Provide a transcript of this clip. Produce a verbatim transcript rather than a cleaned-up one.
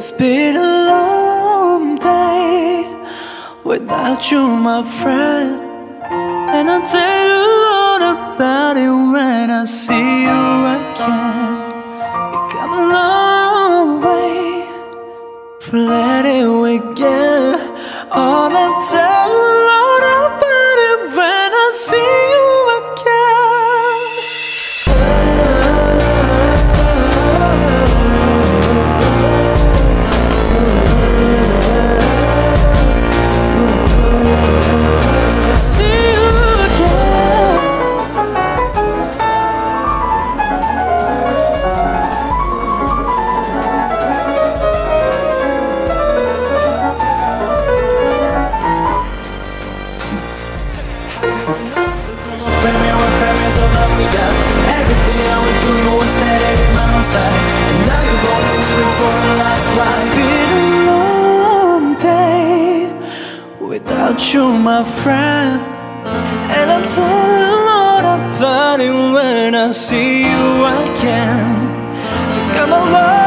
It's been a long day without you, my friend, and I'll tell you all about it when I see you again. You come a long way from letting we get all the time. All about it when I see you again. See you again. Family, we're family, so love we got. Everything I went through, you were steady by my side, and now you're only living for the last ride. It's been a long day without you, my friend, and I'll tell you all about it when I see you again. Think I'm alive.